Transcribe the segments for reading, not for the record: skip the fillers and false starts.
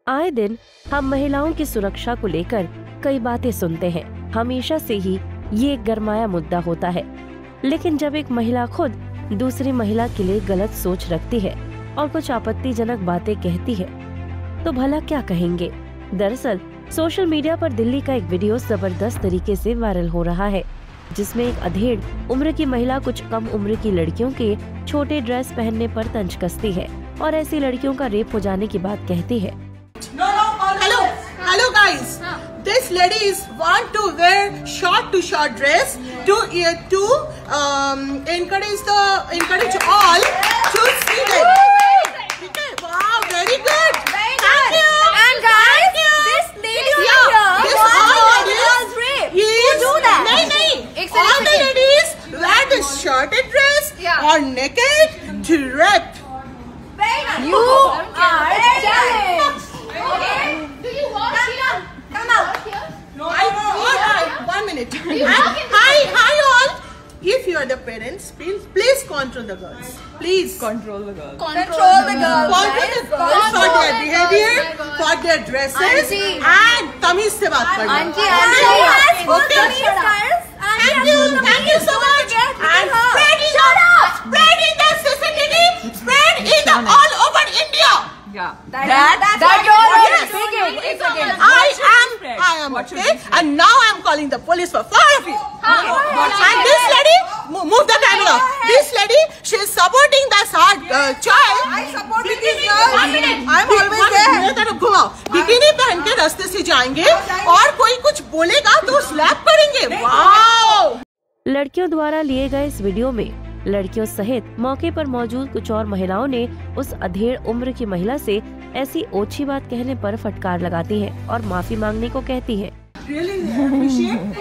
आए दिन हम महिलाओं की सुरक्षा को लेकर कई बातें सुनते हैं। हमेशा से ही ये एक गरमाया मुद्दा होता है, लेकिन जब एक महिला खुद दूसरी महिला के लिए गलत सोच रखती है और कुछ आपत्तिजनक बातें कहती है तो भला क्या कहेंगे। दरअसल सोशल मीडिया पर दिल्ली का एक वीडियो जबरदस्त तरीके से वायरल हो रहा है, जिसमें एक अधेड़ उम्र की महिला कुछ कम उम्र की लड़कियों के छोटे ड्रेस पहनने पर तंज कसती है और ऐसी लड़कियों का रेप हो जाने की बात कहती है। Hello guys. This ladies want to wear short to short dress to encourage all to see them. Okay, wow, very good. Thank you. And guys, this lady over here wants girls rape. Yes. Do that. नहीं. All the ladies wear the shorted dress or naked to rape. You are challenged. Okay. Do you want come out? No. 1 minute. Hi all. If you are the parents, please control the girls. Please control the girls. Control the girls. Control the girls for their behavior, for their dresses, and तमीज से बात करना. Auntie. Thank you so much. And spread in the CCTV, spread in the all over India. Yeah. That you're I am okay, and now I am calling the police for 4 of you. And this lady, move the camera. This lady, she is supporting the child. I support this girl. 1 minute. I'm always there. मेरे तरफ घुमाओ. Bikini पहन के रास्ते से जाएंगे और कोई कुछ बोलेगा तो स्लैप करेंगे. वाओ! लड़कियों द्वारा लिए गए इस वीडियो में लड़कियों सहित मौके पर मौजूद कुछ और महिलाओं ने उस अधेड़ उम्र की महिला से ऐसी ओछी बात कहने पर फटकार लगाती हैं और माफी मांगने को कहती हैं। Really appreciate.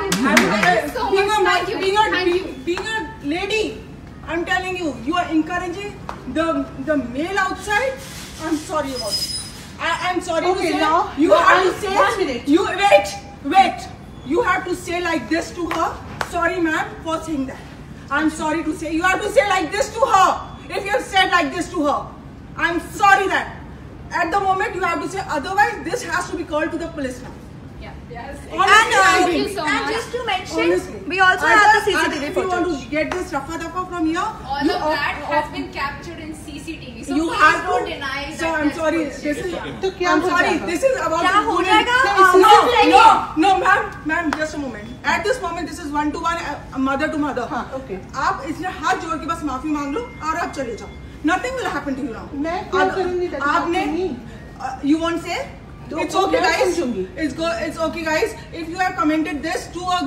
Being a lady, I'm telling you, you are encouraging the male outside. I'm sorry about it. I'm sorry. Okay, to say, now you have to say 1 minute. You wait. You have to say like this to her. Sorry, ma'am, for saying that. I'm sorry to say. You have to say like this to her. If you have said like this to her, I'm sorry that. At the moment, you have to say. Otherwise, this has to be called to the police now. Yes. Thank you so much. And just to mention, we also have the CCTV if you want footage. to get this rafa-dafa from here, all of that has been captured in CCTV. So you please have don't to deny that. So I'm sorry. This is. I'm sorry. This is about. क्या हो जाएगा? No, ma'am, just a moment. At this moment, this is 1-to-1, mother to mother. हाँ, okay. आप इसलिए हाथ जोड़ के बस माफी मांग लो और आप चले जाओ. Nothing will happen to you now. मैं क्या करूँगी? आपने you won't say? It's okay, guys. It's okay, guys. If you have commented this to a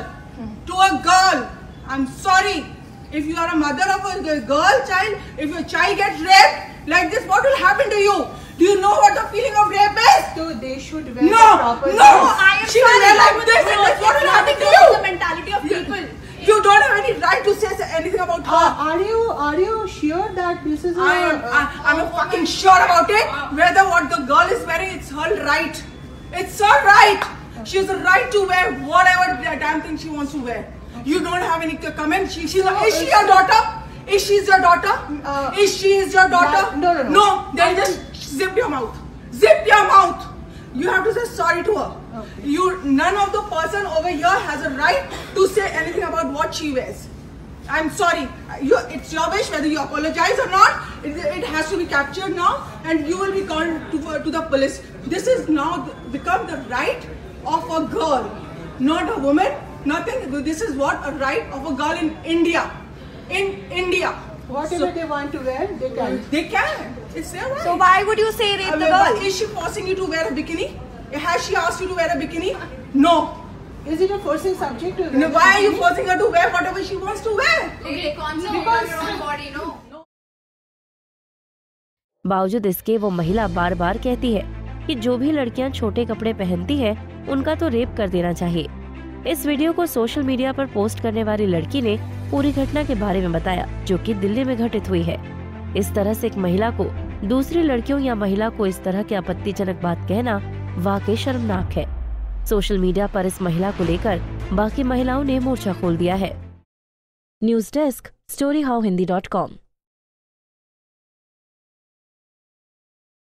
girl, I'm sorry. If you are a mother of a girl child, if your child gets raped like this, what will happen to you? Do you know what the feeling of rape is? So they should wear proper. No. I am she will wear like this. And that's what will happen to you? The mentality of people. You don't have any right to say anything about her. Are you sure that this is? I'm fucking sure about it. Whether what the girl is wearing, it's her right. It's her right. She has a right to wear whatever damn thing she wants to wear. You don't have any comment. Is she your daughter? Is she your daughter? Is she your daughter? No. No. Then just zip your mouth. Zip your mouth. You have to say sorry to her. Okay. None of the person over here has a right to say anything about what she wears. I'm sorry. It's your wish whether you apologize or not. It has to be captured now, and you will be called to the police. This is now become the right of a girl, not a woman. Nothing. This is what a right of a girl in India. In India. Whatever they want to wear, they can. They can. It's their right. So why would you say rape the girl? Is she forcing you to wear a bikini? Has she asked you to wear a bikini? No. Is it a forcing subject to wear? No, why are you forcing her to wear whatever she wants to wear? Okay, concentrate on your own body, no. बावजूद इसके वो महिला बार बार कहती है कि जो भी लड़कियां छोटे कपड़े पहनती हैं, उनका तो रेप कर देना चाहिए। इस वीडियो को सोशल मीडिया पर पोस्ट करने वाली लड़की ने पूरी घटना के बारे में बताया, जो कि दिल्ली में घटित हुई है। इस तरह से एक महिला को दूसरी लड़कियों या महिला को इस तरह की आपत्तिजनक बात कहना वाकई शर्मनाक है। सोशल मीडिया पर इस महिला को लेकर बाकी महिलाओं ने मोर्चा खोल दिया है। News desk, storyhowhindi.com।